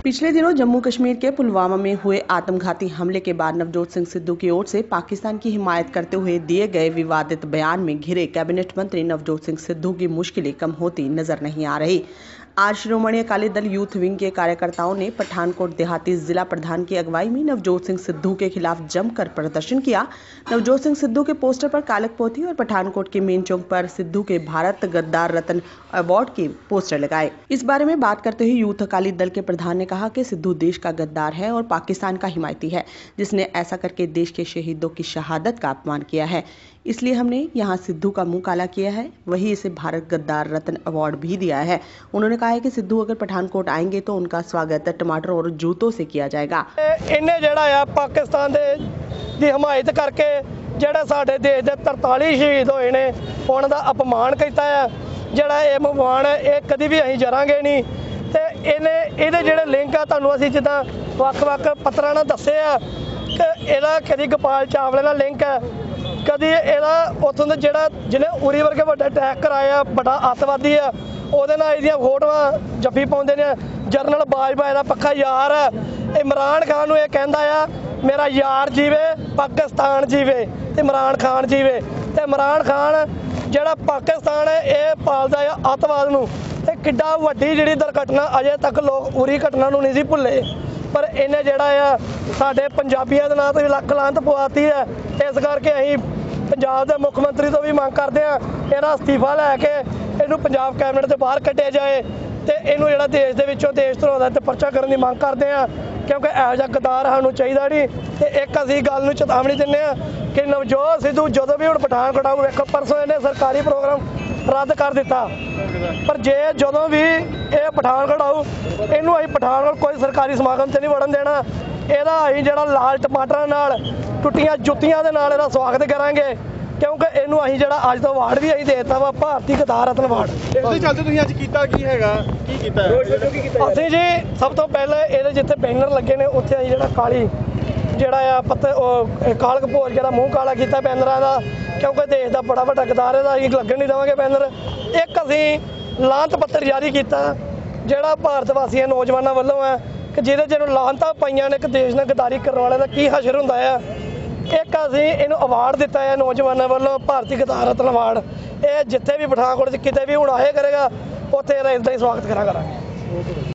पिछले दिनों जम्मू कश्मीर के पुलवामा में हुए आत्मघाती हमले के बाद नवजोत सिंह सिद्धू की ओर से पाकिस्तान की हिमायत करते हुए दिए गए विवादित बयान में घिरे कैबिनेट मंत्री नवजोत सिंह सिद्धू की मुश्किलें कम होती नजर नहीं आ रही। आज शिरोमणि अकाली दल यूथ विंग के कार्यकर्ताओं ने पठानकोट देहाती जिला प्रधान की अगुवाई में नवजोत सिंह सिद्धू के खिलाफ जमकर प्रदर्शन किया। नवजोत सिंह सिद्धू के पोस्टर पर कालक पोथी और पठानकोट के मेन चौक पर सिद्धू के भारत गद्दार रत्न अवार्ड के पोस्टर लगाए। इस बारे में बात करते हुए यूथ अकाली दल के प्रधान ने कहा कि सिद्धू देश का गद्दार है और पाकिस्तान का हिमायती है, जिसने ऐसा करके देश के शहीदों की शहादत का अपमान किया है। इसलिए हमने यहाँ सिद्धू का मुंह काला किया है, वही इसे भारत गद्दार रत्न अवार्ड भी दिया है। उन्होंने कहा है कि सिद्धू अगर पठानकोट आएंगे तो उनका स्वागत टमाटर और जूतों से किया जाएगा। इन्हें जेड़ा पाकिस्तान दी हिमायत करके जेड़ा साडे देश दे 43 शहीद होए ने उन्हां दा अपमान किया है। जेड़ा ये अपमान है ये कभी भी असीं जरांगे नहीं। ते इहदे जेड़े लिंक आ तुहानूं असीं जिद्दां वख-वख पत्तरां नाल दस्से आ कि इहदा कदी गोपाल चावले नाल लिंक है, कदी इहदा उत्थों दा जेड़ा जिन्हें उरी वर्गे वड्डा अटैक कराया बड़ा अतवादी है ਉਹਦੇ ਨਾਲ ਇਹਦੀਆਂ ਫੋਟੋਆਂ ਜੱਫੀ ਪਾਉਂਦੇ ਨੇ। ਜਰਨਲ ਬਾਜਵਾ ਦਾ ਪੱਕਾ ਯਾਰ ਹੈ। ਇਮਰਾਨ ਖਾਨ ਨੂੰ ਇਹ ਕਹਿੰਦਾ ਆ ਮੇਰਾ ਯਾਰ ਜੀਵੇ ਪਾਕਿਸਤਾਨ ਜੀਵੇ ਤੇ ਇਮਰਾਨ ਖਾਨ ਜੀਵੇ। ਤੇ ਇਮਰਾਨ ਖਾਨ ਜਿਹੜਾ ਪਾਕਿਸਤਾਨ ਹੈ ਇਹ ਪਾਲਦਾ ਆ ਅੱਤਵਾਦ ਨੂੰ। ਤੇ ਕਿੱਡਾ ਵੱਡੀ ਜਿਹੜੀ ਦੁਰਘਟਨਾ ਅਜੇ ਤੱਕ ਲੋਕ ਉਰੀ ਘਟਨਾ ਨੂੰ ਨਹੀਂ ਸੀ ਭੁੱਲੇ, ਪਰ ਇਹਨੇ ਜਿਹੜਾ ਆ ਸਾਡੇ ਪੰਜਾਬੀਆਂ ਦੇ ਨਾਂ ਤੇ ਲੱਖ ਲਾਂਤ ਪਵਾਤੀ ਹੈ। ਇਸ ਕਰਕੇ ਅਸੀਂ ਪੰਜਾਬ ਦੇ ਮੁੱਖ ਮੰਤਰੀ ਤੋਂ ਵੀ ਮੰਗ ਕਰਦੇ ਆ ਇਹਦਾ ਅਸਤੀਫਾ ਲੈ ਕੇ ਇਹਨੂੰ ਪੰਜਾਬ ਕੈਬਨਿਟ ਦੇ ਬਾਹਰ ਕੱਢਿਆ ਜਾਏ ਤੇ ਇਹਨੂੰ ਜਿਹੜਾ ਦੇਸ਼ ਦੇ ਵਿੱਚੋਂ ਦੇਸ਼ ਧਰੋਹ ਦਾ ਤੇ ਪਰਚਾ ਕਰਨ ਦੀ ਮੰਗ ਕਰਦੇ ਆ, ਕਿਉਂਕਿ ਇਹੋ ਜਿਹਾ ਗਦਾਰ ਸਾਨੂੰ ਚਾਹੀਦਾ ਨਹੀਂ। ਤੇ ਇੱਕ ਅਸੀਂ ਗੱਲ ਨੂੰ ਚੇਤਾਵਨੀ ਦਿੰਦੇ ਆ ਕਿ ਨਵਜੋਤ ਸਿੱਧੂ ਜਦੋਂ ਵੀ ਹੁਣ ਪਠਾਨਕੋਟ ਆਊ, ਵੇਖੋ ਪਰਸੋਂ ਇਹਨੇ ਸਰਕਾਰੀ ਪ੍ਰੋਗਰਾਮ ਰੱਦ ਕਰ ਦਿੱਤਾ, ਪਰ ਜੇ ਜਦੋਂ ਵੀ ਇਹ ਪਠਾਨਕੋਟ ਆਊ ਇਹਨੂੰ ਅਸੀਂ ਪਠਾਨਕੋਟ ਕੋਈ ਸਰਕਾਰੀ ਸਮਾਗਮ 'ਚ ਨਹੀਂ ਵੜਨ ਦੇਣਾ। ਇਹਦਾ ਅਸੀਂ ਜਿਹੜਾ ਲਾਲ ਟਮਾਟਰਾਂ ਨਾਲ ਟੁੱਟੀਆਂ ਜੁੱਤੀਆਂ ਦੇ ਨਾਲ ਇਹਦਾ ਸਵਾਗਤ ਕਰਾਂਗੇ, क्योंकि इनू असीं जिहड़ा अज तो अवार्ड भी असीं देता वा भारती गद्दार रत्न अवार्ड। इसदे चलते तुसीं अज कीता की हैगा की कीता है? असीं जी सब तो पहले इहदे जिथे बैनर लगे ने उत्थे असीं जिहड़ा काली जिहड़ा आ पत्ते कालक भोज जिहड़ा मूँह काला कीता बैनरां दा, क्योंकि देश दा बड़ा वड्डा गद्दार है असीं लगन नहीं देवांगे बैनर। एक असीं लांत पत्र जारी कीता जिहड़ा भारत वासियां नौजवानां वल्लों है कि जिहदे जिहनूं लांतां पाईयां ने कि देश नाल गद्दारी करन वाले दा की हशर हुंदा है। एक असीं इहनूं अवार्ड दिता है नौजवानों वालों भारती गद्दार रत्न अवार्ड। ये जिथे भी पठानकोट किते भी हुण आए करेगा उत्थे इहदा इदां ही स्वागत करा करांगे।